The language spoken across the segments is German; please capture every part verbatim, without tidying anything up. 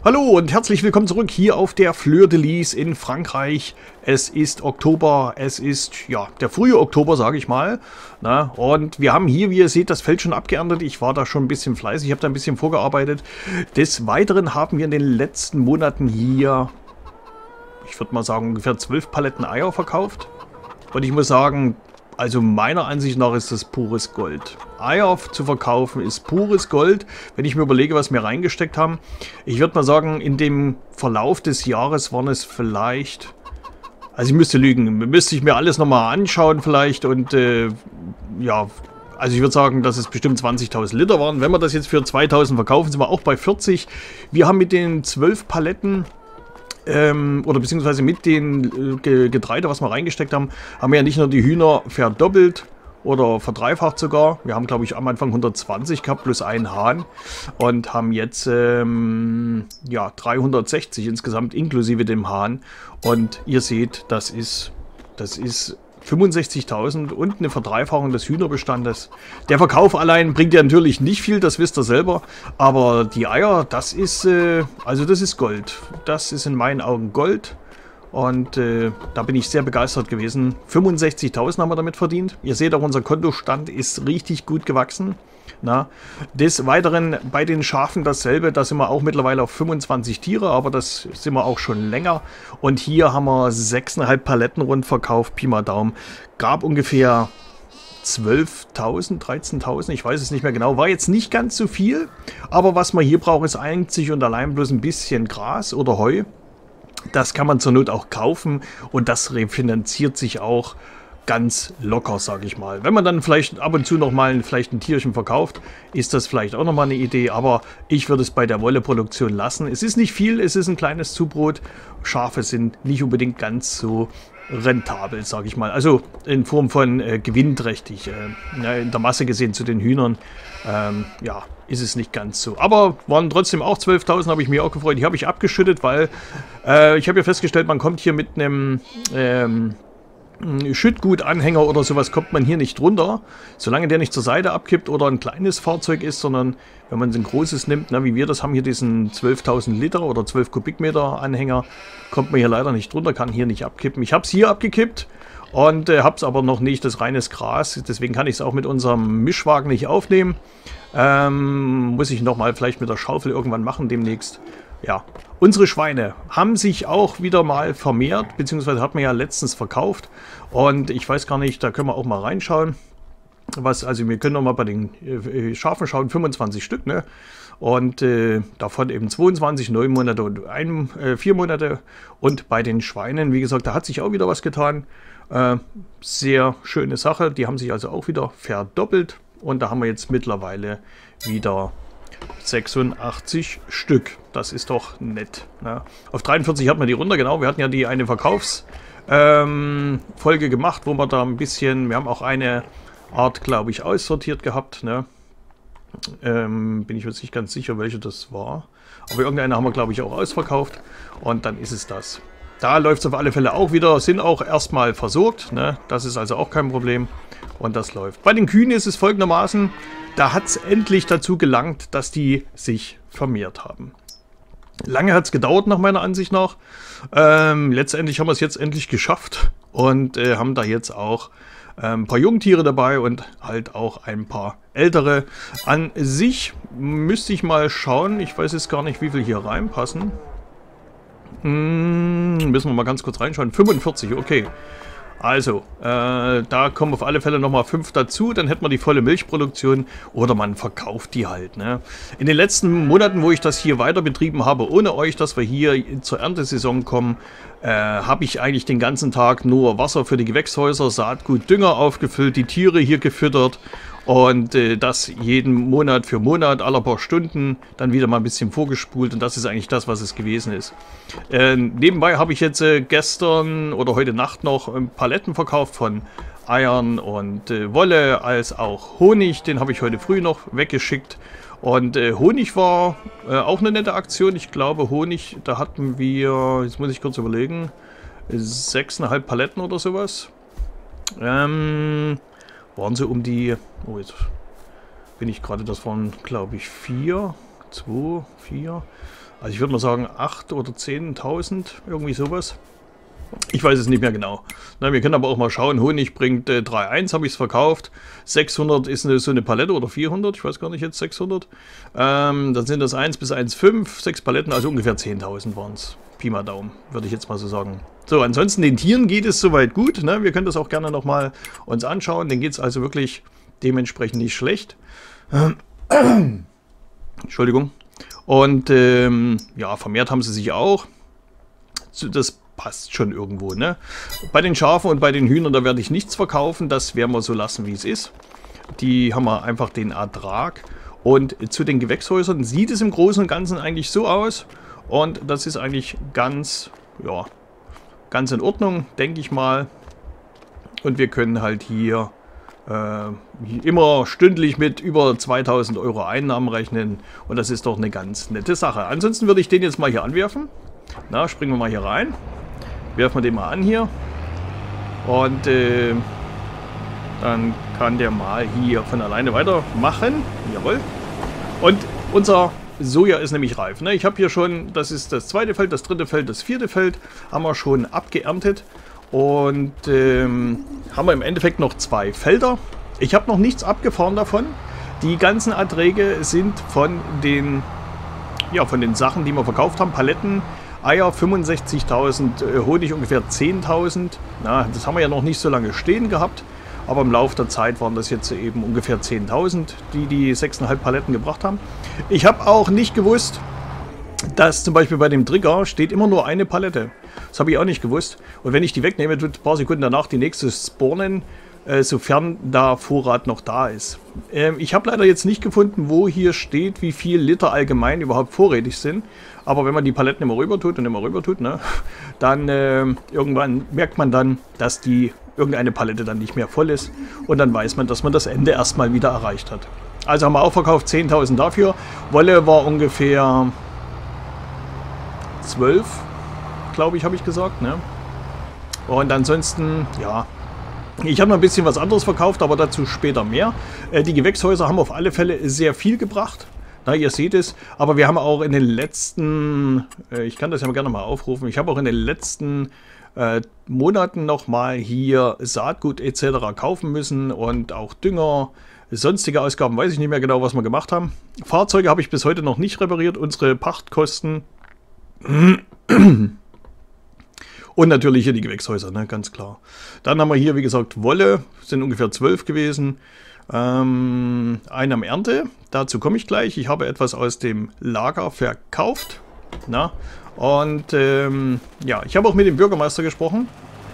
Hallo und herzlich willkommen zurück hier auf der Fleur de Lis in Frankreich. Es ist Oktober, es ist ja der frühe Oktober, sage ich mal. Na, und wir haben hier, wie ihr seht, das Feld schon abgeerntet. Ich war da schon ein bisschen fleißig, ich habe da ein bisschen vorgearbeitet. Des Weiteren haben wir in den letzten Monaten hier, ich würde mal sagen, ungefähr zwölf Paletten Eier verkauft. Und ich muss sagen, also meiner Ansicht nach ist das pures Gold. Eier zu verkaufen ist pures Gold, wenn ich mir überlege, was wir reingesteckt haben. Ich würde mal sagen, in dem Verlauf des Jahres waren es vielleicht... Also ich müsste lügen, müsste ich mir alles nochmal anschauen vielleicht und äh, ja... Also ich würde sagen, dass es bestimmt zwanzigtausend Liter waren. Wenn wir das jetzt für zweitausend verkaufen, sind wir auch bei vierzig. Wir haben mit den zwölf Paletten... Ähm, oder beziehungsweise mit den äh, Getreide, was wir reingesteckt haben, haben wir ja nicht nur die Hühner verdoppelt oder verdreifacht sogar. Wir haben, glaube ich, am Anfang hundertzwanzig gehabt plus einen Hahn und haben jetzt ähm, ja, dreihundertsechzig insgesamt inklusive dem Hahn. Und ihr seht, das ist, das ist fünfundsechzigtausend und eine Verdreifachung des Hühnerbestandes. Der Verkauf allein bringt ja natürlich nicht viel, das wisst ihr selber. Aber die Eier, das ist, äh, also das ist Gold. Das ist in meinen Augen Gold. Und äh, da bin ich sehr begeistert gewesen. fünfundsechzigtausend haben wir damit verdient. Ihr seht auch, unser Kontostand ist richtig gut gewachsen. Na, des Weiteren bei den Schafen dasselbe, da sind wir auch mittlerweile auf fünfundzwanzig Tiere, aber das sind wir auch schon länger. Und hier haben wir sechs Komma fünf Paletten rund verkauft, Pi mal Daumen. Gab ungefähr zwölftausend, dreizehntausend, ich weiß es nicht mehr genau. War jetzt nicht ganz so viel, aber was man hier braucht, ist einzig und allein bloß ein bisschen Gras oder Heu. Das kann man zur Not auch kaufen und das refinanziert sich auch ganz locker, sage ich mal. Wenn man dann vielleicht ab und zu noch mal vielleicht ein Tierchen verkauft, ist das vielleicht auch noch mal eine Idee, aber ich würde es bei der Wolleproduktion lassen. Es ist nicht viel, es ist ein kleines Zubrot. Schafe sind nicht unbedingt ganz so rentabel, sage ich mal. Also in Form von äh, gewinnträchtig. Äh, in der Masse gesehen zu den Hühnern, ähm, ja, ist es nicht ganz so. Aber waren trotzdem auch zwölftausend, habe ich mir auch gefreut. Die habe ich abgeschüttet, weil äh, ich habe ja festgestellt, man kommt hier mit einem... Ähm, Schüttgutanhänger oder sowas kommt man hier nicht runter, solange der nicht zur Seite abkippt oder ein kleines Fahrzeug ist, sondern wenn man ein großes nimmt, na, wie wir das haben, hier diesen zwölftausend Liter oder zwölf Kubikmeter Anhänger, kommt man hier leider nicht runter, kann hier nicht abkippen. Ich habe es hier abgekippt und äh, habe es aber noch nicht, das reines Gras, deswegen kann ich es auch mit unserem Mischwagen nicht aufnehmen. Ähm, muss ich nochmal vielleicht mit der Schaufel irgendwann machen demnächst. Ja, unsere Schweine haben sich auch wieder mal vermehrt, beziehungsweise hat man ja letztens verkauft. Und ich weiß gar nicht, da können wir auch mal reinschauen. Was, also wir können noch mal bei den äh, Schafen schauen, fünfundzwanzig Stück, ne? Und äh, davon eben zweiundzwanzig, neun Monate und ein, äh, vier Monate. Und bei den Schweinen, wie gesagt, da hat sich auch wieder was getan. Äh, sehr schöne Sache, die haben sich also auch wieder verdoppelt. Und da haben wir jetzt mittlerweile wieder sechsundachtzig Stück. Das ist doch nett. Ne? Auf dreiundvierzig hat man die runter, genau. Wir hatten ja die eine Verkaufsfolge ähm, gemacht, wo wir da ein bisschen, wir haben auch eine Art, glaube ich, aussortiert gehabt. Ne? Ähm, bin ich jetzt nicht ganz sicher, welche das war. Aber irgendeine haben wir, glaube ich, auch ausverkauft. Und dann ist es das. Da läuft es auf alle Fälle auch wieder, sind auch erstmal versorgt. Ne? Das ist also auch kein Problem. Und das läuft. Bei den Kühen ist es folgendermaßen, da hat es endlich dazu gelangt, dass die sich vermehrt haben. Lange hat es gedauert, nach meiner Ansicht nach. Ähm, letztendlich haben wir es jetzt endlich geschafft und äh, haben da jetzt auch äh, ein paar Jungtiere dabei und halt auch ein paar ältere. An sich müsste ich mal schauen, ich weiß jetzt gar nicht, wie viel hier reinpassen. Hm, müssen wir mal ganz kurz reinschauen. fünfundvierzig, okay. Also, äh, da kommen auf alle Fälle nochmal fünf dazu, dann hätten wir die volle Milchproduktion oder man verkauft die halt. Ne? In den letzten Monaten, wo ich das hier weiter betrieben habe, ohne euch, dass wir hier zur Erntesaison kommen, äh, habe ich eigentlich den ganzen Tag nur Wasser für die Gewächshäuser, Saatgut, Dünger aufgefüllt, die Tiere hier gefüttert und äh, das jeden Monat für Monat, alle paar Stunden, dann wieder mal ein bisschen vorgespult und das ist eigentlich das, was es gewesen ist. Äh, nebenbei habe ich jetzt äh, gestern oder heute Nacht noch äh, Paletten verkauft von Eiern und äh, Wolle als auch Honig, den habe ich heute früh noch weggeschickt. Und äh, Honig war äh, auch eine nette Aktion. Ich glaube Honig, da hatten wir, jetzt muss ich kurz überlegen, sechseinhalb Paletten oder sowas. Ähm... Waren sie um die, oh jetzt bin ich gerade, das waren glaube ich vier, zwei, vier, also ich würde mal sagen acht oder zehntausend, irgendwie sowas. Ich weiß es nicht mehr genau. Na, wir können aber auch mal schauen. Honig bringt äh, drei Komma eins, habe ich es verkauft. sechshundert ist eine, so eine Palette oder vierhundert, ich weiß gar nicht jetzt, sechshundert. Ähm, dann sind das eins bis eins Komma fünf, sechs Paletten, also ungefähr zehntausend waren es. Pi mal Daumen, würde ich jetzt mal so sagen. So, ansonsten den Tieren geht es soweit gut. Ne? Wir können das auch gerne nochmal uns anschauen. Denen geht es also wirklich dementsprechend nicht schlecht. Ähm, Entschuldigung. Und ähm, ja, vermehrt haben sie sich auch. Das passt schon irgendwo, ne? Bei den Schafen und bei den Hühnern, da werde ich nichts verkaufen. Das werden wir so lassen, wie es ist. Die haben wir einfach den Ertrag. Und zu den Gewächshäusern sieht es im Großen und Ganzen eigentlich so aus. Und das ist eigentlich ganz, ja, ganz in Ordnung, denke ich mal. Und wir können halt hier äh, immer stündlich mit über zweitausend Euro Einnahmen rechnen. Und das ist doch eine ganz nette Sache. Ansonsten würde ich den jetzt mal hier anwerfen. Na, springen wir mal hier rein. Werfen wir den mal an hier. Und äh, dann kann der mal hier von alleine weitermachen. Jawohl. Und unser Soja ist nämlich reif. Ne? Ich habe hier schon, das ist das zweite Feld, das dritte Feld, das vierte Feld. Haben wir schon abgeerntet. Und ähm, haben wir im Endeffekt noch zwei Felder. Ich habe noch nichts abgefahren davon. Die ganzen Erträge sind von den, ja, von den Sachen, die wir verkauft haben. Paletten, Eier fünfundsechzigtausend, äh, Honig ungefähr zehntausend. Na, das haben wir ja noch nicht so lange stehen gehabt. Aber im Laufe der Zeit waren das jetzt eben ungefähr zehntausend, die die sechs Komma fünf Paletten gebracht haben. Ich habe auch nicht gewusst, dass zum Beispiel bei dem Trigger steht immer nur eine Palette. Das habe ich auch nicht gewusst. Und wenn ich die wegnehme, tut ein paar Sekunden danach die nächste spawnen, äh, sofern da Vorrat noch da ist. Ähm, ich habe leider jetzt nicht gefunden, wo hier steht, wie viel Liter allgemein überhaupt vorrätig sind. Aber wenn man die Paletten immer rüber tut und immer rüber tut, ne, dann äh, irgendwann merkt man dann, dass die irgendeine Palette dann nicht mehr voll ist. Und dann weiß man, dass man das Ende erstmal wieder erreicht hat. Also haben wir auch verkauft zehntausend dafür. Wolle war ungefähr zwölf, glaube ich, habe ich gesagt. Ne? Und ansonsten, ja, ich habe noch ein bisschen was anderes verkauft, aber dazu später mehr. Äh, die Gewächshäuser haben auf alle Fälle sehr viel gebracht. Na, ihr seht es, aber wir haben auch in den letzten, äh, ich kann das ja gerne mal aufrufen, ich habe auch in den letzten äh, Monaten nochmal hier Saatgut et cetera kaufen müssen und auch Dünger, sonstige Ausgaben, weiß ich nicht mehr genau, was wir gemacht haben. Fahrzeuge habe ich bis heute noch nicht repariert, unsere Pachtkosten und natürlich hier die Gewächshäuser, ne, ganz klar. Dann haben wir hier, wie gesagt, Wolle, sind ungefähr zwölf gewesen. Ähm, eine am Ernte, dazu komme ich gleich. Ich habe etwas aus dem Lager verkauft. Na? Und ähm, ja, ich habe auch mit dem Bürgermeister gesprochen.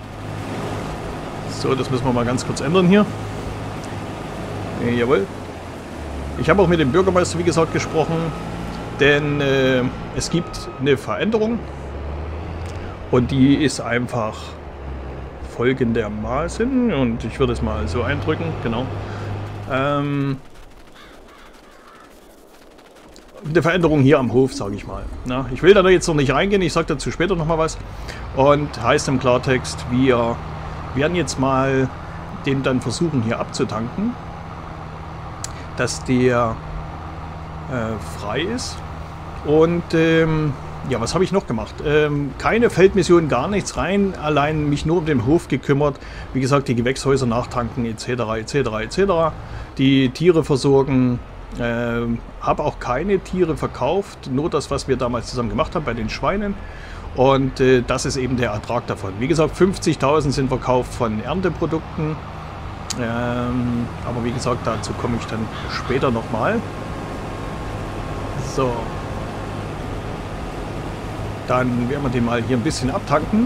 So, das müssen wir mal ganz kurz ändern hier. Äh, jawohl. Ich habe auch mit dem Bürgermeister, wie gesagt, gesprochen. Denn äh, es gibt eine Veränderung. Und die ist einfach folgendermaßen. Und ich würde es mal so eindrücken, genau. Ähm, eine Veränderung hier am Hof, sage ich mal. Na, ich will da jetzt noch nicht reingehen, ich sage dazu später nochmal was. Und heißt im Klartext, wir werden jetzt mal den dann versuchen hier abzutanken, dass der äh, frei ist. Und ähm, ja, was habe ich noch gemacht? Ähm, keine Feldmission, gar nichts rein, allein mich nur um den Hof gekümmert. Wie gesagt, die Gewächshäuser nachtanken et cetera et cetera et cetera. Die Tiere versorgen. Ähm, habe auch keine Tiere verkauft, nur das, was wir damals zusammen gemacht haben bei den Schweinen. Und äh, das ist eben der Ertrag davon. Wie gesagt, fünfzigtausend sind verkauft von Ernteprodukten. Ähm, aber wie gesagt, dazu komme ich dann später nochmal. So. Dann werden wir den mal hier ein bisschen abtanken.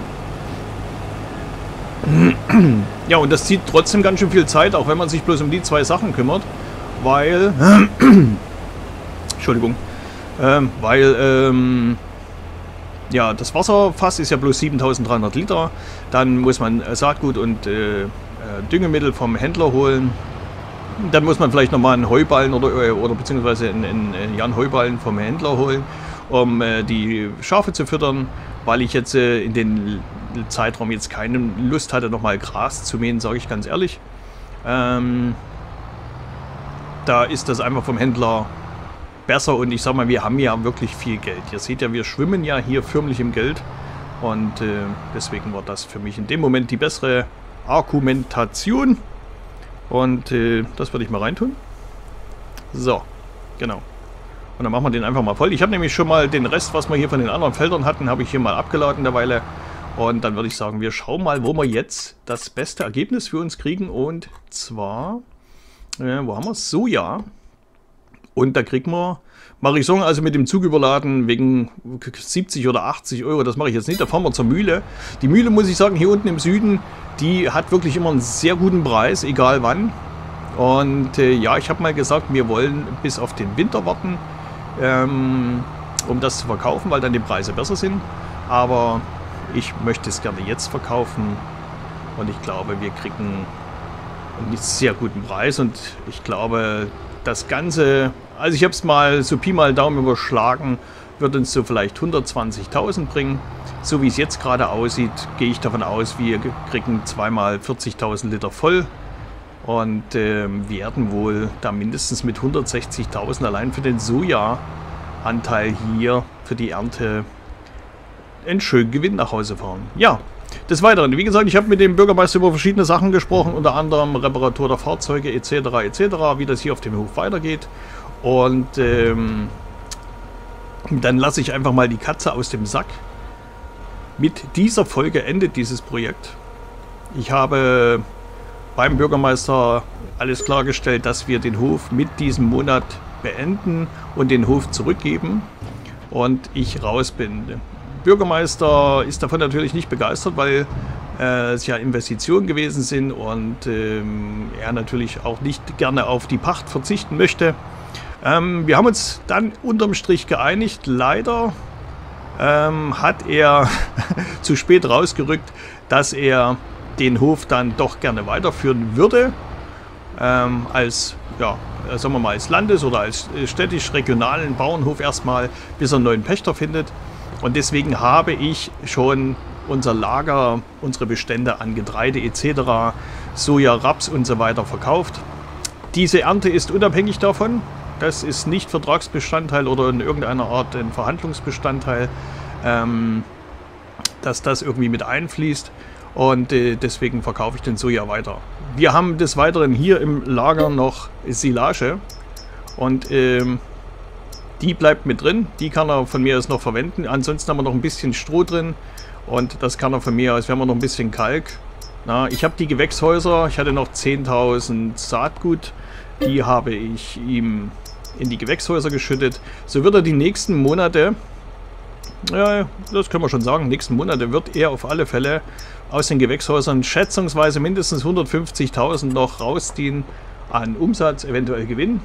Ja, und das zieht trotzdem ganz schön viel Zeit, auch wenn man sich bloß um die zwei Sachen kümmert. Weil, Entschuldigung, ähm, weil, ähm, ja, das Wasserfass ist ja bloß siebentausenddreihundert Liter. Dann muss man Saatgut und äh, Düngemittel vom Händler holen. Dann muss man vielleicht nochmal einen Heuballen oder, oder beziehungsweise einen, einen Jan Heuballen vom Händler holen, um äh, die Schafe zu füttern, weil ich jetzt äh, in den Zeitraum jetzt keine Lust hatte, nochmal Gras zu mähen, sage ich ganz ehrlich. Ähm, da ist das einfach vom Händler besser und ich sag mal, wir haben ja wirklich viel Geld. Ihr seht ja, wir schwimmen ja hier förmlich im Geld und äh, deswegen war das für mich in dem Moment die bessere Argumentation und äh, das würde ich mal reintun. So, genau. Und dann machen wir den einfach mal voll. Ich habe nämlich schon mal den Rest, was wir hier von den anderen Feldern hatten, habe ich hier mal abgeladen derweile. Und dann würde ich sagen, wir schauen mal, wo wir jetzt das beste Ergebnis für uns kriegen. Und zwar, äh, wo haben wir es? Soja. Und da kriegen wir, mache ich sagen, also mit dem Zug überladen wegen siebzig oder achtzig Euro. Das mache ich jetzt nicht. Da fahren wir zur Mühle. Die Mühle, muss ich sagen, hier unten im Süden, die hat wirklich immer einen sehr guten Preis, egal wann. Und äh, ja, ich habe mal gesagt, wir wollen bis auf den Winter warten, ähm, um das zu verkaufen, weil dann die Preise besser sind. Aber ich möchte es gerne jetzt verkaufen und ich glaube, wir kriegen einen sehr guten Preis und ich glaube, das Ganze, also ich habe es mal so Pi mal Daumen überschlagen, wird uns so vielleicht hundertzwanzigtausend bringen. So wie es jetzt gerade aussieht, gehe ich davon aus, wir kriegen zweimal vierzigtausend Liter voll. Und äh, werden wohl da mindestens mit hundertsechzigtausend allein für den Soja-Anteil hier für die Ernte einen schönen Gewinn nach Hause fahren. Ja, des Weiteren, wie gesagt, ich habe mit dem Bürgermeister über verschiedene Sachen gesprochen, unter anderem Reparatur der Fahrzeuge et cetera et cetera, wie das hier auf dem Hof weitergeht. Und ähm, dann lasse ich einfach mal die Katze aus dem Sack. Mit dieser Folge endet dieses Projekt. Ich habe beim Bürgermeister alles klargestellt, dass wir den Hof mit diesem Monat beenden und den Hof zurückgeben und ich raus bin. Der Bürgermeister ist davon natürlich nicht begeistert, weil äh, es ja Investitionen gewesen sind und ähm, er natürlich auch nicht gerne auf die Pacht verzichten möchte. Ähm, wir haben uns dann unterm Strich geeinigt. Leider ähm, hat er zu spät rausgerückt, dass er den Hof dann doch gerne weiterführen würde, ähm, als, ja, sagen wir mal, als Landes- oder als städtisch-regionalen Bauernhof erstmal, bis er einen neuen Pächter findet. Und deswegen habe ich schon unser Lager, unsere Bestände an Getreide et cetera, Soja, Raps und so weiter verkauft. Diese Ernte ist unabhängig davon. Das ist nicht Vertragsbestandteil oder in irgendeiner Art ein Verhandlungsbestandteil, ähm, dass das irgendwie mit einfließt. Und äh, deswegen verkaufe ich den Soja weiter. Wir haben des Weiteren hier im Lager noch Silage. Und ähm, die bleibt mit drin. Die kann er von mir aus noch verwenden. Ansonsten haben wir noch ein bisschen Stroh drin. Und das kann er von mir aus. Wir haben noch ein bisschen Kalk. Na, ich habe die Gewächshäuser. Ich hatte noch zehntausend Saatgut. Die habe ich ihm in die Gewächshäuser geschüttet. So wird er die nächsten Monate, ja, das können wir schon sagen, nächsten Monate wird er auf alle Fälle aus den Gewächshäusern schätzungsweise mindestens hundertfünfzigtausend noch rausziehen an Umsatz, eventuell Gewinn.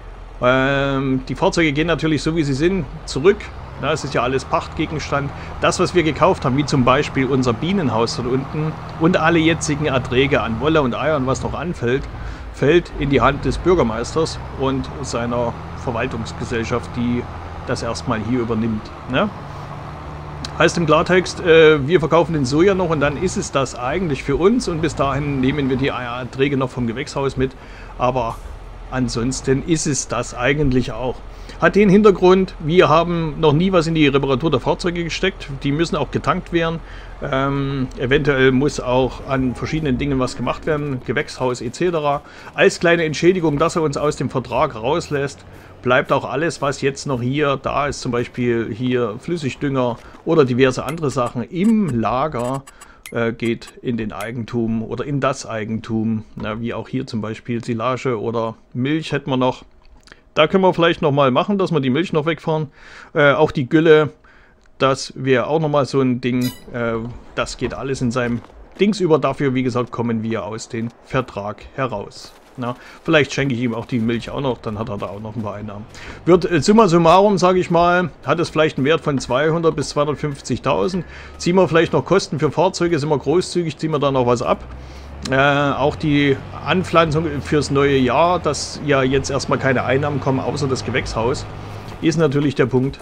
Ähm, die Fahrzeuge gehen natürlich so wie sie sind zurück. Na, es ist ja alles Pachtgegenstand. Das, was wir gekauft haben, wie zum Beispiel unser Bienenhaus dort unten und alle jetzigen Erträge an Wolle und Eiern, was noch anfällt, fällt in die Hand des Bürgermeisters und seiner Verwaltungsgesellschaft, die das erstmal hier übernimmt. Ne? Heißt im Klartext, äh, wir verkaufen den Soja noch und dann ist es das eigentlich für uns und bis dahin nehmen wir die Erträge noch vom Gewächshaus mit, aber ansonsten ist es das eigentlich auch. Hat den Hintergrund, wir haben noch nie was in die Reparatur der Fahrzeuge gesteckt, die müssen auch getankt werden, ähm, eventuell muss auch an verschiedenen Dingen was gemacht werden, Gewächshaus et cetera. Als kleine Entschädigung, dass er uns aus dem Vertrag rauslässt, bleibt auch alles, was jetzt noch hier da ist, zum Beispiel hier Flüssigdünger oder diverse andere Sachen im Lager, äh, geht in den Eigentum oder in das Eigentum, na, wie auch hier zum Beispiel Silage oder Milch hätten wir noch. Da können wir vielleicht noch mal machen, dass wir die Milch noch wegfahren. Äh, auch die Gülle, das wäre auch noch mal so ein Ding. Äh, das geht alles in seinem Dings über. Dafür, wie gesagt, kommen wir aus dem Vertrag heraus. Na, vielleicht schenke ich ihm auch die Milch auch noch, dann hat er da auch noch ein paar Einnahmen. Wird äh, summa summarum, sage ich mal, hat es vielleicht einen Wert von zweihundert bis zweihundertfünfzigtausend. Ziehen wir vielleicht noch Kosten für Fahrzeuge, sind wir großzügig, ziehen wir da noch was ab. Äh, auch die Anpflanzung fürs neue Jahr, dass ja jetzt erstmal keine Einnahmen kommen, außer das Gewächshaus, ist natürlich der Punkt,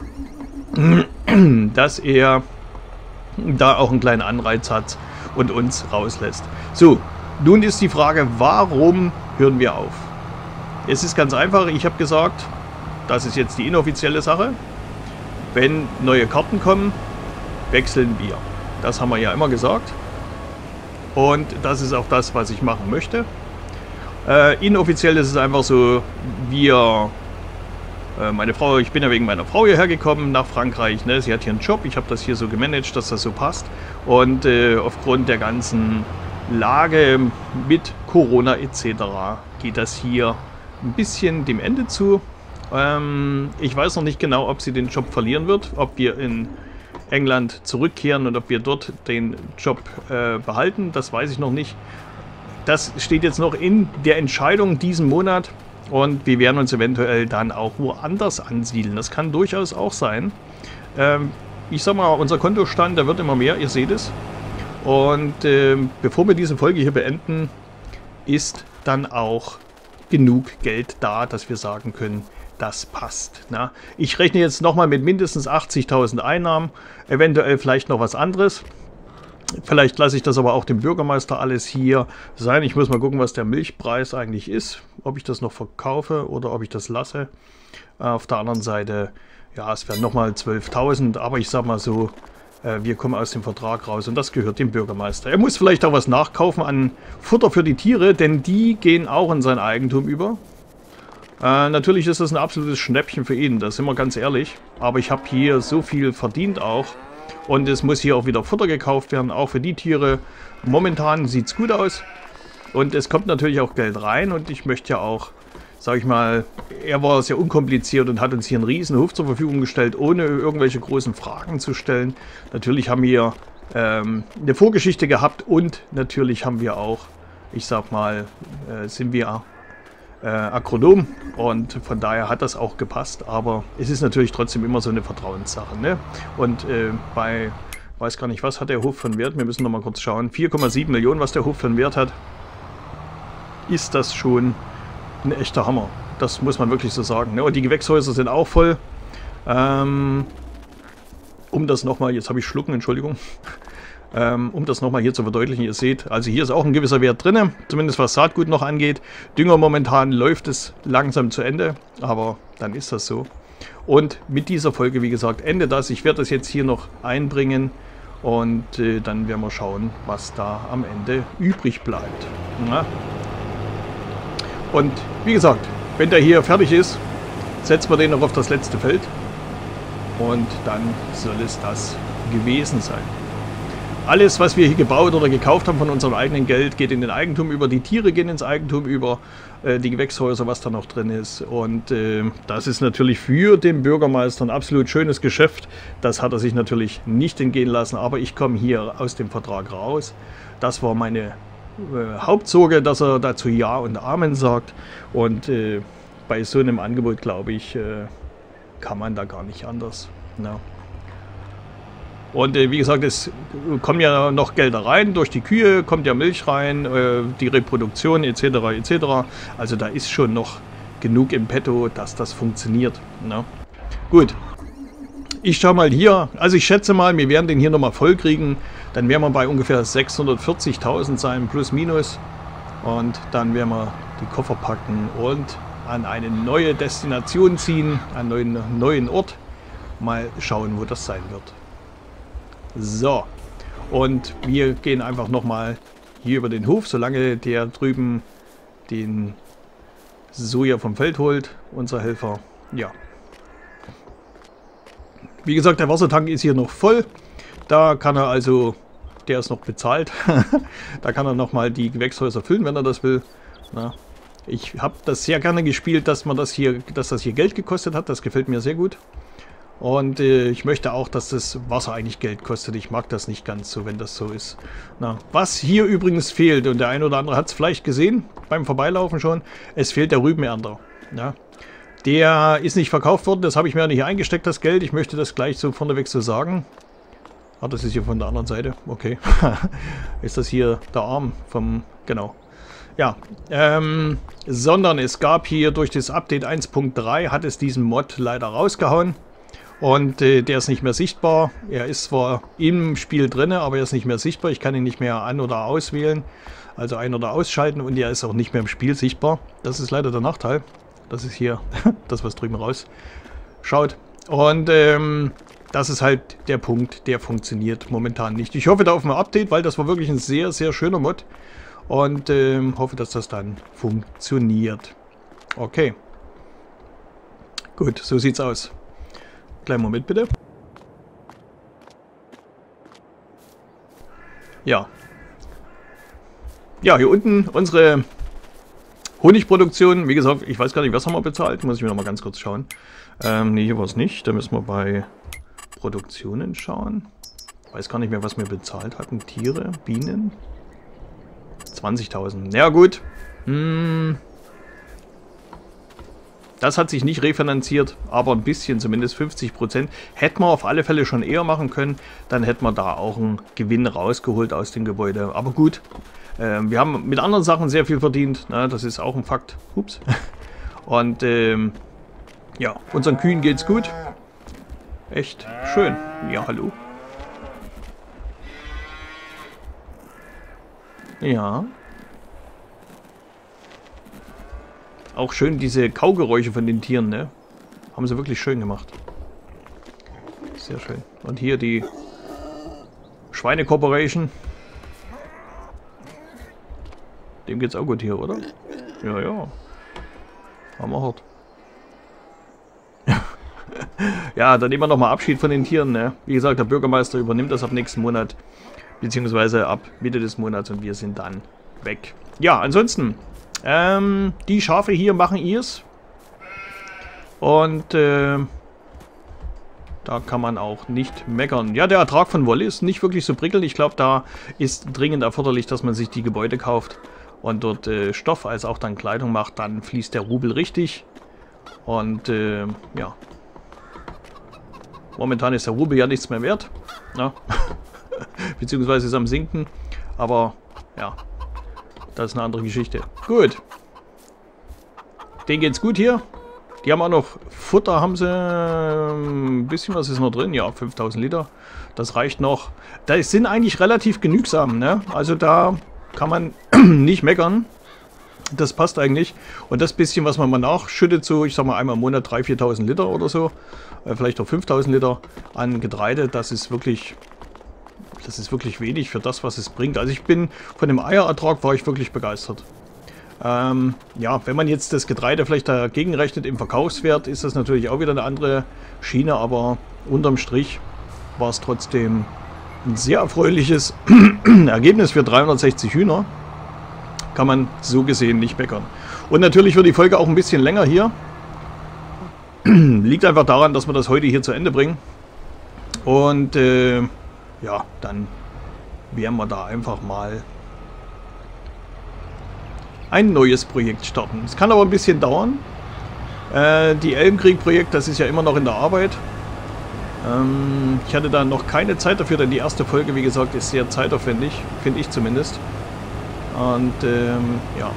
dass er da auch einen kleinen Anreiz hat und uns rauslässt. So, nun ist die Frage, warum hören wir auf? Es ist ganz einfach, ich habe gesagt, das ist jetzt die inoffizielle Sache. Wenn neue Karten kommen, wechseln wir. Das haben wir ja immer gesagt. Und das ist auch das, was ich machen möchte. Äh, inoffiziell ist es einfach so, wir, äh, meine Frau, ich bin ja wegen meiner Frau hierher gekommen nach Frankreich. Ne? Sie hat hier einen Job, ich habe das hier so gemanagt, dass das so passt. Und äh, aufgrund der ganzen Lage mit Corona et cetera geht das hier ein bisschen dem Ende zu. Ähm, ich weiß noch nicht genau, ob sie den Job verlieren wird, ob wir in England zurückkehren und ob wir dort den Job äh, behalten. Das weiß ich noch nicht. Das steht jetzt noch in der Entscheidung diesen Monat und wir werden uns eventuell dann auch woanders ansiedeln. Das kann durchaus auch sein. Ähm, ich sag mal, unser Kontostand, der wird immer mehr, ihr seht es. Und äh, bevor wir diese Folge hier beenden, ist dann auch genug Geld da, dass wir sagen können, das passt. Na? Ich rechne jetzt nochmal mit mindestens achtzigtausend Einnahmen, eventuell vielleicht noch was anderes. Vielleicht lasse ich das aber auch dem Bürgermeister alles hier sein. Ich muss mal gucken, was der Milchpreis eigentlich ist. Ob ich das noch verkaufe oder ob ich das lasse. Auf der anderen Seite, ja, es wären nochmal zwölftausend. Aber ich sag mal so, äh, wir kommen aus dem Vertrag raus und das gehört dem Bürgermeister. Er muss vielleicht auch was nachkaufen an Futter für die Tiere, denn die gehen auch in sein Eigentum über. Äh, natürlich ist das ein absolutes Schnäppchen für ihn, da sind wir ganz ehrlich. Aber ich habe hier so viel verdient auch. Und es muss hier auch wieder Futter gekauft werden, auch für die Tiere. Momentan sieht es gut aus. Und es kommt natürlich auch Geld rein. Und ich möchte ja auch, sage ich mal, er war sehr unkompliziert und hat uns hier einen riesen Hof zur Verfügung gestellt, ohne irgendwelche großen Fragen zu stellen. Natürlich haben wir ähm, eine Vorgeschichte gehabt und natürlich haben wir auch, ich sag mal, äh, sind wir Äh, Agronom und von daher hat das auch gepasst, aber es ist natürlich trotzdem immer so eine Vertrauenssache, ne? Und äh, bei, weiß gar nicht, was hat der Hof für einen Wert, wir müssen noch mal kurz schauen, vier Komma sieben Millionen, was der Hof für einen Wert hat, ist das schon ein echter Hammer, das muss man wirklich so sagen, ne? Und die Gewächshäuser sind auch voll, ähm, um das nochmal, jetzt habe ich Schlucken, Entschuldigung, Ähm, um das nochmal hier zu verdeutlichen, ihr seht, also hier ist auch ein gewisser Wert drin, zumindest was Saatgut noch angeht. Dünger momentan läuft es langsam zu Ende, aber dann ist das so. Und mit dieser Folge, wie gesagt, endet das. Ich werde das jetzt hier noch einbringen und äh, dann werden wir schauen, was da am Ende übrig bleibt. Na? Und wie gesagt, wenn der hier fertig ist, setzen wir den noch auf das letzte Feld und dann soll es das gewesen sein. Alles, was wir hier gebaut oder gekauft haben von unserem eigenen Geld, geht in den Eigentum über. Die Tiere gehen ins Eigentum über, äh, die Gewächshäuser, was da noch drin ist. Und äh, das ist natürlich für den Bürgermeister ein absolut schönes Geschäft. Das hat er sich natürlich nicht entgehen lassen. Aber ich komme hier aus dem Vertrag raus. Das war meine äh, Hauptsorge, dass er dazu Ja und Amen sagt. Und äh, bei so einem Angebot, glaube ich, äh, kann man da gar nicht anders. Na. Und äh, wie gesagt, es kommen ja noch Gelder rein, durch die Kühe kommt ja Milch rein, äh, die Reproduktion et cetera et cetera. Also da ist schon noch genug im Petto, dass das funktioniert. Ne? Gut, ich schaue mal hier, also ich schätze mal, wir werden den hier nochmal voll kriegen. Dann werden wir bei ungefähr sechshundertvierzigtausend sein, plus minus. Und dann werden wir die Koffer packen und an eine neue Destination ziehen, an einen neuen Ort. Mal schauen, wo das sein wird. So, und wir gehen einfach nochmal hier über den Hof, solange der drüben den Soja vom Feld holt, unser Helfer. Ja. Wie gesagt, der Wassertank ist hier noch voll. Da kann er also, der ist noch bezahlt, da kann er nochmal die Gewächshäuser füllen, wenn er das will. Na, ich habe das sehr gerne gespielt, dass man das hier, dass das hier Geld gekostet hat. Das gefällt mir sehr gut. Und äh, ich möchte auch, dass das Wasser eigentlich Geld kostet. Ich mag das nicht ganz so, wenn das so ist. Na, was hier übrigens fehlt, und der eine oder andere hat es vielleicht gesehen, beim Vorbeilaufen schon, es fehlt der Rübenernter. Ja. Der ist nicht verkauft worden, das habe ich mir nicht eingesteckt, das Geld. Ich möchte das gleich so vorneweg so sagen. Ah, das ist hier von der anderen Seite. Okay. Ist das hier der Arm vom... Genau. Ja, ähm, sondern es gab hier durch das Update eins Punkt drei, hat es diesen Mod leider rausgehauen. Und äh, der ist nicht mehr sichtbar. Er ist zwar im Spiel drin, aber er ist nicht mehr sichtbar. Ich kann ihn nicht mehr an- oder auswählen. Also ein- oder ausschalten. Und er ist auch nicht mehr im Spiel sichtbar. Das ist leider der Nachteil. Das ist hier das, was drüben raus schaut. Und ähm, das ist halt der Punkt, der funktioniert momentan nicht. Ich hoffe da auf ein Update, weil das war wirklich ein sehr, sehr schöner Mod. Und ähm, hoffe, dass das dann funktioniert. Okay. Gut, so sieht's aus. Kleinen Moment bitte. Ja. Ja, hier unten unsere Honigproduktion. Wie gesagt, ich weiß gar nicht, was haben wir bezahlt. Muss ich mir noch mal ganz kurz schauen. Ähm, ne, hier war es nicht. Da müssen wir bei Produktionen schauen. Weiß gar nicht mehr, was wir bezahlt hatten. Tiere, Bienen. zwanzigtausend. Ja gut. Hm. Das hat sich nicht refinanziert, aber ein bisschen, zumindest fünfzig Prozent. Hätten wir auf alle Fälle schon eher machen können, dann hätten wir da auch einen Gewinn rausgeholt aus dem Gebäude. Aber gut, äh, wir haben mit anderen Sachen sehr viel verdient, ne? Das ist auch ein Fakt. Ups. Und ähm, ja, unseren Kühen geht's gut. Echt schön. Ja, hallo. Ja. Auch schön diese Kaugeräusche von den Tieren, ne? Haben sie wirklich schön gemacht. Sehr schön. Und hier die Schweine Corporation. Dem geht's auch gut hier, oder? Ja, ja. Haben wir hart. Ja, dann nehmen wir nochmal Abschied von den Tieren, ne? Wie gesagt, der Bürgermeister übernimmt das ab nächsten Monat. Beziehungsweise ab Mitte des Monats und wir sind dann weg. Ja, ansonsten, ähm, die Schafe hier machen ihrs. Und, äh, da kann man auch nicht meckern. Ja, der Ertrag von Wolle ist nicht wirklich so prickelnd. Ich glaube, da ist dringend erforderlich, dass man sich die Gebäude kauft und dort äh, Stoff als auch dann Kleidung macht. Dann fließt der Rubel richtig. Und, äh, ja. Momentan ist der Rubel ja nichts mehr wert. Ja. Beziehungsweise ist am Sinken. Aber, ja. Das ist eine andere Geschichte. Gut. Denen geht's gut hier. Die haben auch noch Futter, haben sie ein bisschen, was ist noch drin? Ja, fünftausend Liter. Das reicht noch. Das sind eigentlich relativ genügsam, ne? Also da kann man nicht meckern. Das passt eigentlich. Und das bisschen, was man mal nachschüttet, so ich sag mal einmal im Monat dreitausend, viertausend Liter oder so, äh, vielleicht auch fünftausend Liter an Getreide, das ist wirklich, das ist wirklich wenig für das, was es bringt. Also ich bin von dem Eierertrag war ich wirklich begeistert. Ähm, ja, wenn man jetzt das Getreide vielleicht dagegen rechnet im Verkaufswert, ist das natürlich auch wieder eine andere Schiene, aber unterm Strich war es trotzdem ein sehr erfreuliches Ergebnis für dreihundertsechzig Hühner. Kann man so gesehen nicht meckern. Und natürlich wird die Folge auch ein bisschen länger hier. Liegt einfach daran, dass wir das heute hier zu Ende bringen. Und äh, ja, dann werden wir da einfach mal ein neues Projekt starten. Es kann aber ein bisschen dauern. Äh, die Elbenkrieg-Projekt, das ist ja immer noch in der Arbeit. Ähm, ich hatte da noch keine Zeit dafür, denn die erste Folge, wie gesagt, ist sehr zeitaufwendig. Finde ich zumindest. Und ähm, ja.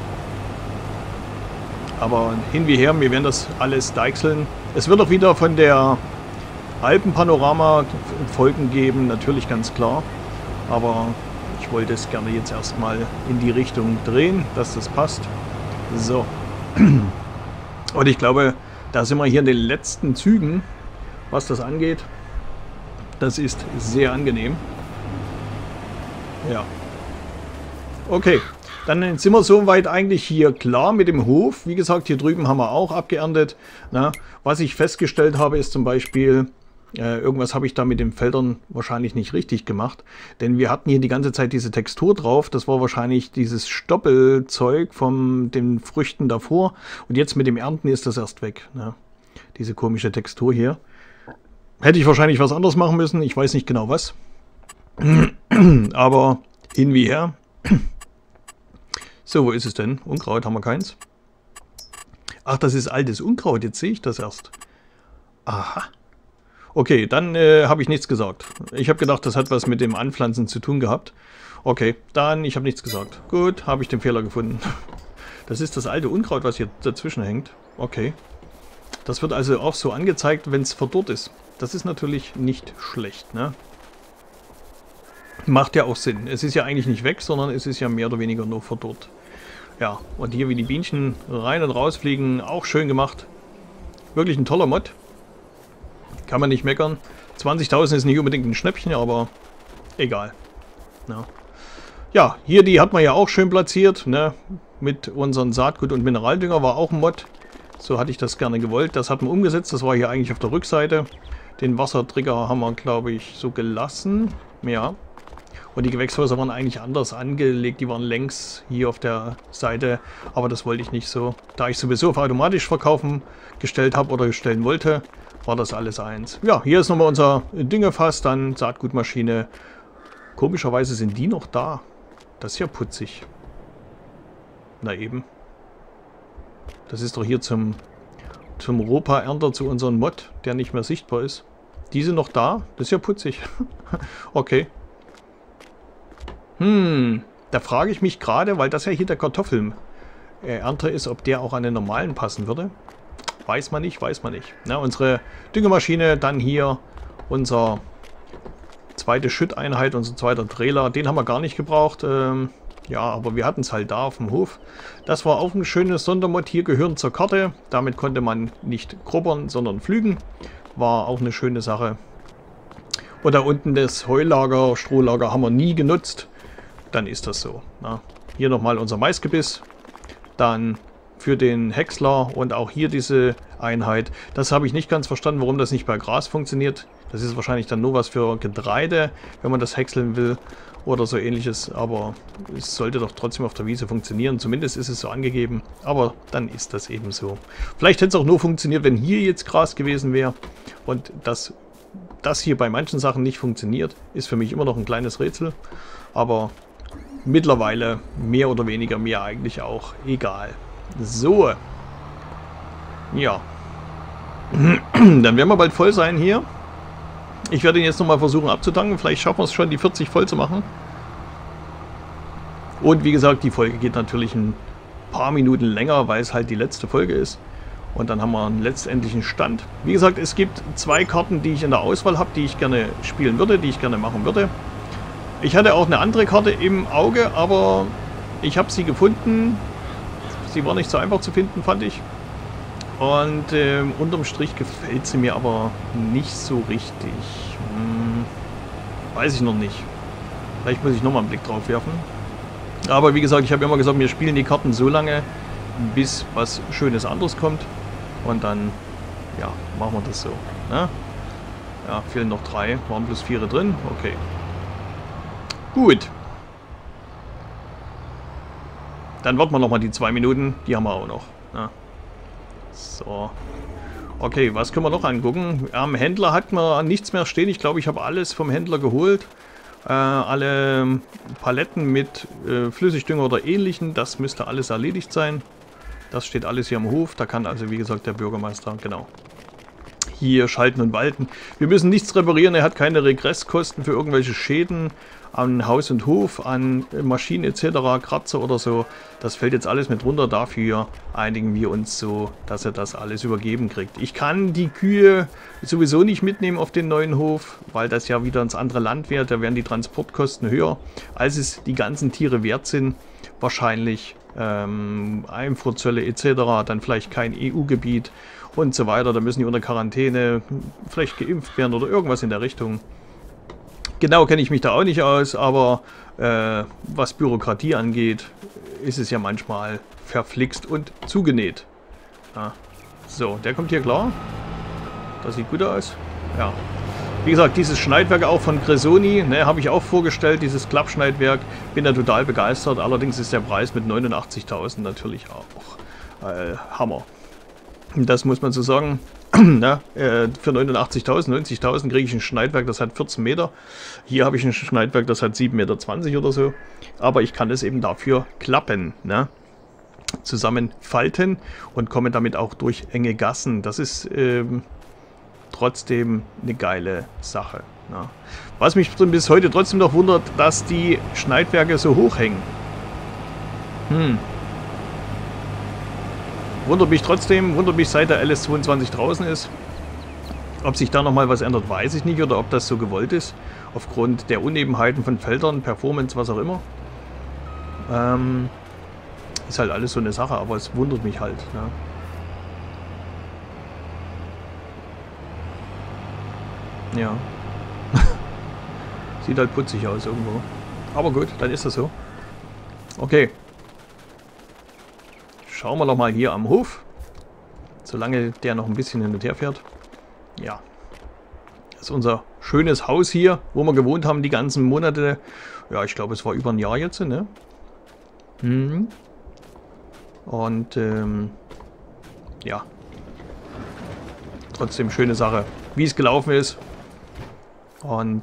Aber hin wie her, wir werden das alles deichseln. Es wird auch wieder von der Alpenpanorama Folgen geben, natürlich ganz klar. Aber ich wollte es gerne jetzt erstmal in die Richtung drehen, dass das passt. So. Und ich glaube, da sind wir hier in den letzten Zügen, was das angeht. Das ist sehr angenehm. Ja. Okay, dann sind wir soweit eigentlich hier klar mit dem Hof. Wie gesagt, hier drüben haben wir auch abgeerntet. Na, was ich festgestellt habe, ist zum Beispiel, äh, irgendwas habe ich da mit den Feldern wahrscheinlich nicht richtig gemacht. Denn wir hatten hier die ganze Zeit diese Textur drauf. Das war wahrscheinlich dieses Stoppelzeug von den Früchten davor. Und jetzt mit dem Ernten ist das erst weg. Na, diese komische Textur hier. Hätte ich wahrscheinlich was anderes machen müssen. Ich weiß nicht genau was. Aber hin wie her. So, wo ist es denn? Unkraut haben wir keins. Ach, das ist altes Unkraut. Jetzt sehe ich das erst. Aha. Okay, dann äh, habe ich nichts gesagt. Ich habe gedacht, das hat was mit dem Anpflanzen zu tun gehabt. Okay, dann, ich habe nichts gesagt. Gut, habe ich den Fehler gefunden. Das ist das alte Unkraut, was hier dazwischen hängt. Okay. Das wird also auch so angezeigt, wenn es verdorrt ist. Das ist natürlich nicht schlecht, ne? Macht ja auch Sinn. Es ist ja eigentlich nicht weg, sondern es ist ja mehr oder weniger nur verdorrt. Ja, und hier wie die Bienchen rein und raus fliegen, auch schön gemacht. Wirklich ein toller Mod. Kann man nicht meckern. zwanzigtausend ist nicht unbedingt ein Schnäppchen, aber egal. Ja. Ja, hier die hat man ja auch schön platziert, ne? Mit unseren Saatgut- und Mineraldünger war auch ein Mod. So hatte ich das gerne gewollt. Das hat man umgesetzt, das war hier eigentlich auf der Rückseite. Den Wassertrigger haben wir, glaube ich, so gelassen. Ja. Und die Gewächshäuser waren eigentlich anders angelegt. Die waren längs hier auf der Seite. Aber das wollte ich nicht so. Da ich sowieso auf automatisch verkaufen gestellt habe oder stellen wollte, war das alles eins. Ja, hier ist nochmal unser Düngefass, dann Saatgutmaschine. Komischerweise sind die noch da. Das ist ja putzig. Na eben. Das ist doch hier zum, zum Ropa-Ernter zu unserem Mod, der nicht mehr sichtbar ist. Die sind noch da? Das ist ja putzig. Okay. Hm, da frage ich mich gerade, weil das ja hier der Kartoffelernter ist, ob der auch an den normalen passen würde. Weiß man nicht, weiß man nicht. Na, unsere Düngemaschine, dann hier unser zweite Schütteinheit, unser zweiter Trailer. Den haben wir gar nicht gebraucht. Ähm, ja, aber wir hatten es halt da auf dem Hof. Das war auch ein schönes Sondermod. Hier gehören zur Karte. Damit konnte man nicht grubbern, sondern pflügen. War auch eine schöne Sache. Und da unten das Heulager, Strohlager haben wir nie genutzt. Dann ist das so. Na. Hier nochmal unser Maisgebiss. Dann für den Häcksler und auch hier diese Einheit. Das habe ich nicht ganz verstanden, warum das nicht bei Gras funktioniert. Das ist wahrscheinlich dann nur was für Getreide, wenn man das häckseln will oder so ähnliches. Aber es sollte doch trotzdem auf der Wiese funktionieren. Zumindest ist es so angegeben. Aber dann ist das eben so. Vielleicht hätte es auch nur funktioniert, wenn hier jetzt Gras gewesen wäre. Und das, das hier bei manchen Sachen nicht funktioniert, ist für mich immer noch ein kleines Rätsel. Aber mittlerweile mehr oder weniger mir eigentlich auch egal. So. Ja. Dann werden wir bald voll sein hier. Ich werde ihn jetzt nochmal versuchen abzutanken. Vielleicht schaffen wir es schon, die vierzig voll zu machen. Und wie gesagt, die Folge geht natürlich ein paar Minuten länger, weil es halt die letzte Folge ist. Und dann haben wir einen letztendlichen Stand. Wie gesagt, es gibt zwei Karten, die ich in der Auswahl habe, die ich gerne spielen würde, die ich gerne machen würde. Ich hatte auch eine andere Karte im Auge, aber ich habe sie gefunden. Sie war nicht so einfach zu finden, fand ich. Und äh, unterm Strich gefällt sie mir aber nicht so richtig. Hm, weiß ich noch nicht. Vielleicht muss ich nochmal einen Blick drauf werfen. Aber wie gesagt, ich habe immer gesagt, wir spielen die Karten so lange, bis was Schönes anderes kommt. Und dann, ja, machen wir das so. Ne? Ja, fehlen noch drei. Waren bloß vier drin. Okay. Gut. Dann warten wir nochmal die zwei Minuten. Die haben wir auch noch. Ne? So. Okay, was können wir noch angucken? Am Händler hat man nichts mehr stehen. Ich glaube, ich habe alles vom Händler geholt. Äh, alle Paletten mit äh, Flüssigdünger oder ähnlichen. Das müsste alles erledigt sein. Das steht alles hier am Hof. Da kann also, wie gesagt, der Bürgermeister, genau, hier schalten und walten. Wir müssen nichts reparieren. Er hat keine Regresskosten für irgendwelche Schäden an Haus und Hof, an Maschinen et cetera, Kratzer oder so. Das fällt jetzt alles mit runter. Dafür einigen wir uns so, dass er das alles übergeben kriegt. Ich kann die Kühe sowieso nicht mitnehmen auf den neuen Hof, weil das ja wieder ins andere Land wäre. Da wären die Transportkosten höher, als es die ganzen Tiere wert sind. Wahrscheinlich ähm, Einfuhrzölle et cetera, dann vielleicht kein E U-Gebiet und so weiter. Da müssen die unter Quarantäne vielleicht geimpft werden oder irgendwas in der Richtung. Genau kenne ich mich da auch nicht aus, aber äh, was Bürokratie angeht, ist es ja manchmal verflixt und zugenäht. Ja. So, der kommt hier klar. Das sieht gut aus. Ja. Wie gesagt, dieses Schneidwerk auch von Gresoni, ne, habe ich auch vorgestellt, dieses Klappschneidwerk. Bin da total begeistert. Allerdings ist der Preis mit neunundachtzigtausend natürlich auch äh, Hammer. Das muss man so sagen. Na, äh, für neunundachtzigtausend, neunzigtausend kriege ich ein Schneidwerk, das hat vierzehn Meter. Hier habe ich ein Schneidwerk, das hat sieben Meter zwanzig oder so. Aber ich kann es eben dafür klappen, ne? Zusammenfalten und komme damit auch durch enge Gassen. Das ist ähm, trotzdem eine geile Sache. Ne? Was mich bis heute trotzdem noch wundert, dass die Schneidwerke so hoch hängen. Hm. Wundert mich trotzdem, wundert mich seit der L S zweiundzwanzig draußen ist. Ob sich da nochmal was ändert, weiß ich nicht. Oder ob das so gewollt ist. Aufgrund der Unebenheiten von Feldern, Performance, was auch immer. Ähm, Ist halt alles so eine Sache, aber es wundert mich halt. Ne? Ja. Sieht halt putzig aus irgendwo. Aber gut, dann ist das so. Okay. Schauen wir doch mal hier am Hof. Solange der noch ein bisschen hin und her fährt. Ja. Das ist unser schönes Haus hier, wo wir gewohnt haben die ganzen Monate. Ja, ich glaube, es war über ein Jahr jetzt, ne? Mhm. Und, ähm, ja. Trotzdem schöne Sache, wie es gelaufen ist. Und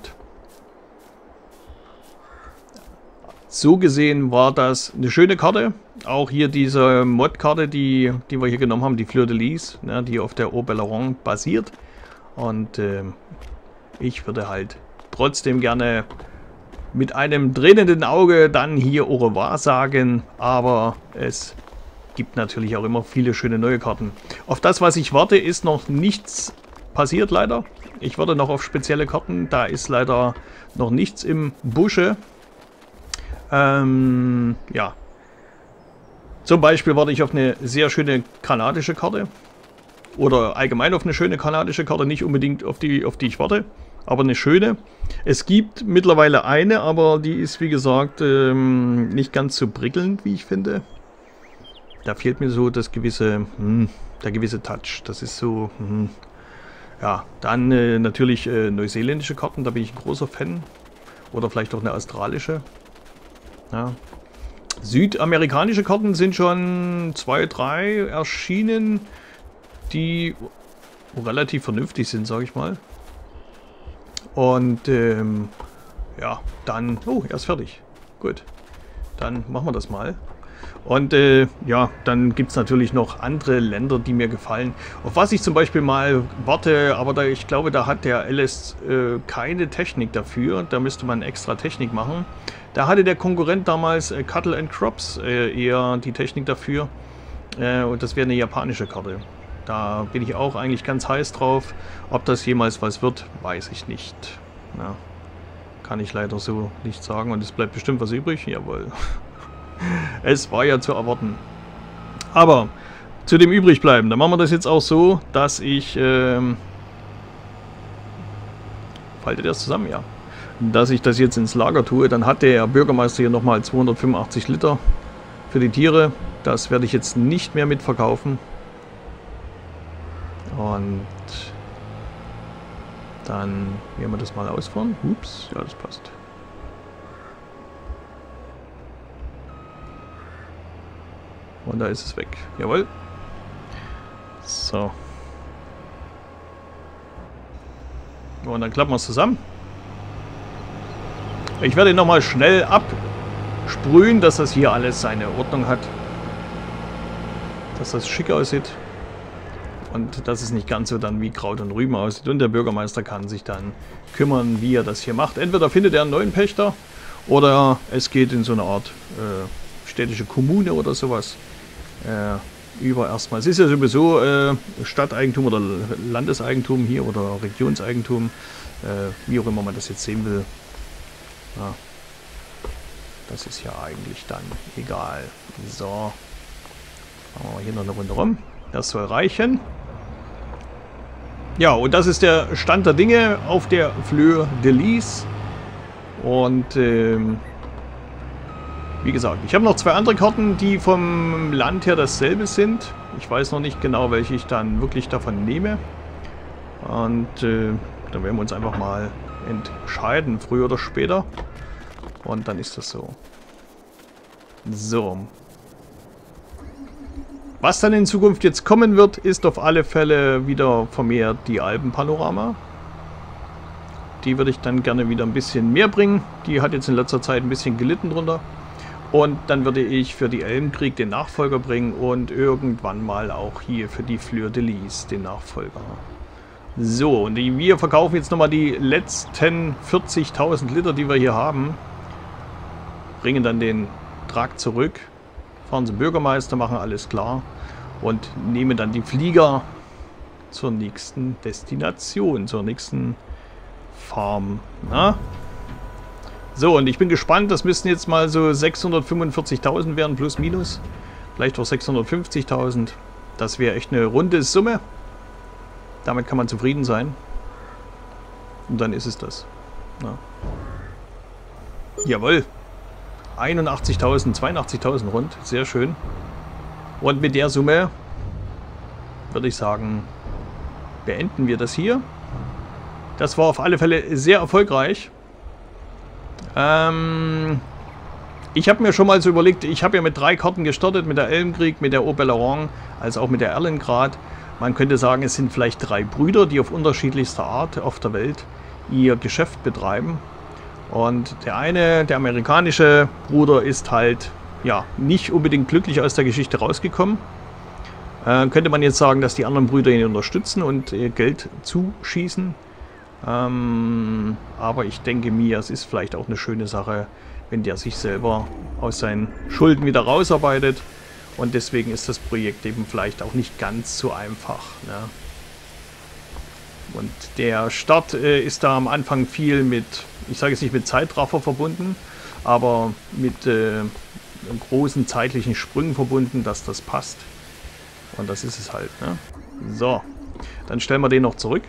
so gesehen war das eine schöne Karte. Auch hier diese Mod-Karte, die, die wir hier genommen haben, die Fleur de Lis, ne, die auf der Oberon basiert. Und äh, ich würde halt trotzdem gerne mit einem tränenden Auge dann hier au revoir sagen. Aber es gibt natürlich auch immer viele schöne neue Karten. Auf das, was ich warte, ist noch nichts passiert leider. Ich warte noch auf spezielle Karten. Da ist leider noch nichts im Busche. Ähm, ja. Zum Beispiel warte ich auf eine sehr schöne kanadische Karte. Oder allgemein auf eine schöne kanadische Karte. Nicht unbedingt auf die, auf die ich warte, aber eine schöne. Es gibt mittlerweile eine, aber die ist, wie gesagt, ähm, nicht ganz so prickelnd, wie ich finde. Da fehlt mir so das gewisse, hm, der gewisse Touch. Das ist so, hm, ja. Dann äh, natürlich äh, neuseeländische Karten, da bin ich ein großer Fan. Oder vielleicht auch eine australische. Ja. Südamerikanische Karten sind schon zwei, drei erschienen, die relativ vernünftig sind, sage ich mal. Und ähm, ja, dann... Oh, er ist fertig. Gut. Dann machen wir das mal. Und äh, ja, dann gibt es natürlich noch andere Länder, die mir gefallen. Auf was ich zum Beispiel mal warte, aber da, ich glaube, da hat der L S äh, keine Technik dafür. Da müsste man extra Technik machen. Da hatte der Konkurrent damals äh, Cattle and Crops äh, eher die Technik dafür. Äh, und das wäre eine japanische Karte. Da bin ich auch eigentlich ganz heiß drauf. Ob das jemals was wird, weiß ich nicht. Ja, kann ich leider so nicht sagen. Und es bleibt bestimmt was übrig. Jawohl. Es war ja zu erwarten. Aber zu dem übrig bleiben, dann machen wir das jetzt auch so, dass ich... Ähm, faltet das zusammen? Ja. Dass ich das jetzt ins Lager tue. Dann hat der Bürgermeister hier nochmal zweihundertfünfundachtzig Liter für die Tiere. Das werde ich jetzt nicht mehr mitverkaufen. Und dann werden wir das mal ausfahren. Ups, ja, das passt. Und da ist es weg. Jawohl. So. Und dann klappen wir es zusammen. Ich werde ihn nochmal schnell absprühen, dass das hier alles seine Ordnung hat. Dass das schick aussieht. Und dass es nicht ganz so dann wie Kraut und Rüben aussieht. Und der Bürgermeister kann sich dann kümmern, wie er das hier macht. Entweder findet er einen neuen Pächter oder es geht in so eine Art äh, städtische Kommune oder sowas. Äh, über erstmal. Es ist ja sowieso äh, Stadteigentum oder Landeseigentum hier oder Regionseigentum. Äh, wie auch immer man das jetzt sehen will. Ja. Das ist ja eigentlich dann egal. So. Machen wir hier noch eine Runde rum. Das soll reichen. Ja, und das ist der Stand der Dinge auf der Fleur de Lis. Und ähm, wie gesagt, ich habe noch zwei andere Karten, die vom Land her dasselbe sind. Ich weiß noch nicht genau, welche ich dann wirklich davon nehme. Und äh, dann werden wir uns einfach mal entscheiden, früher oder später. Und dann ist das so. So. Was dann in Zukunft jetzt kommen wird, ist auf alle Fälle wieder vermehrt die Alpenpanorama. Die würde ich dann gerne wieder ein bisschen mehr bringen. Die hat jetzt in letzter Zeit ein bisschen gelitten drunter. Und dann würde ich für die Elbenkrieg den Nachfolger bringen und irgendwann mal auch hier für die Fleur de Lis den Nachfolger. So, und die, wir verkaufen jetzt nochmal die letzten vierzigtausend Liter, die wir hier haben. Bringen dann den Trakt zurück. Fahren zum Bürgermeister, machen alles klar. Und nehmen dann die Flieger zur nächsten Destination, zur nächsten Farm. Na? So, und ich bin gespannt, das müssten jetzt mal so sechshundertfünfundvierzigtausend werden, plus minus. Vielleicht auch sechshundertfünfzigtausend. Das wäre echt eine runde Summe. Damit kann man zufrieden sein. Und dann ist es das. Ja. Jawohl. einundachtzigtausend, zweiundachtzigtausend rund. Sehr schön. Und mit der Summe würde ich sagen, beenden wir das hier. Das war auf alle Fälle sehr erfolgreich. Ähm, ich habe mir schon mal so überlegt, ich habe ja mit drei Karten gestartet, mit der Elmkrieg, mit der Oberon, als auch mit der Erlengrad. Man könnte sagen, es sind vielleicht drei Brüder, die auf unterschiedlichster Art auf der Welt ihr Geschäft betreiben. Und der eine, der amerikanische Bruder, ist halt ja nicht unbedingt glücklich aus der Geschichte rausgekommen. Äh, könnte man jetzt sagen, dass die anderen Brüder ihn unterstützen und äh, Geld zuschießen. Ähm, aber ich denke mir, es ist vielleicht auch eine schöne Sache, wenn der sich selber aus seinen Schulden wieder rausarbeitet. Und deswegen ist das Projekt eben vielleicht auch nicht ganz so einfach. Ne? Und der Start äh, ist da am Anfang viel mit, ich sage jetzt nicht mit Zeitraffer verbunden, aber mit äh, großen zeitlichen Sprüngen verbunden, dass das passt. Und das ist es halt. Ne? So, dann stellen wir den noch zurück.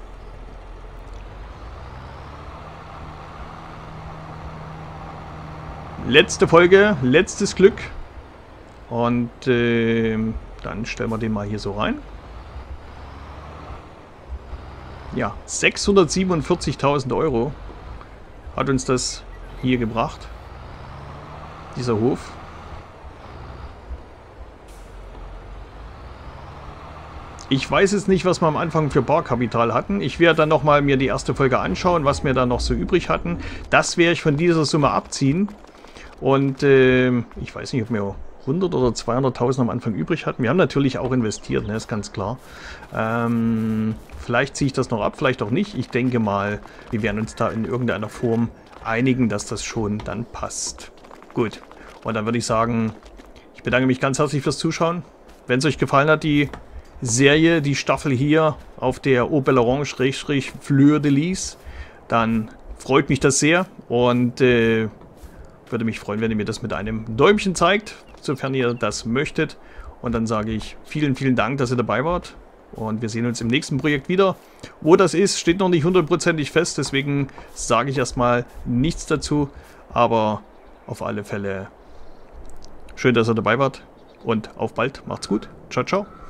Letzte Folge, letztes Glück. Und äh, dann stellen wir den mal hier so rein. Ja, sechshundertsiebenundvierzigtausend Euro hat uns das hier gebracht. Dieser Hof. Ich weiß jetzt nicht, was wir am Anfang für Barkapital hatten. Ich werde dann nochmal mir die erste Folge anschauen, was wir da noch so übrig hatten. Das werde ich von dieser Summe abziehen. Und äh, ich weiß nicht, ob wir hundert oder zweihunderttausend am Anfang übrig hatten. Wir haben natürlich auch investiert, ne, ist ganz klar. Ähm, vielleicht ziehe ich das noch ab, vielleicht auch nicht. Ich denke mal, wir werden uns da in irgendeiner Form einigen, dass das schon dann passt. Gut, und dann würde ich sagen, ich bedanke mich ganz herzlich fürs Zuschauen. Wenn es euch gefallen hat, die Serie, die Staffel hier auf der Oberon-Fleur de Lis, dann freut mich das sehr und äh, würde mich freuen, wenn ihr mir das mit einem Däumchen zeigt, sofern ihr das möchtet. Und dann sage ich vielen, vielen Dank, dass ihr dabei wart. Und wir sehen uns im nächsten Projekt wieder. Wo das ist, steht noch nicht hundertprozentig fest, deswegen sage ich erstmal nichts dazu. Aber auf alle Fälle schön, dass ihr dabei wart. Und auf bald. Macht's gut. Ciao, ciao.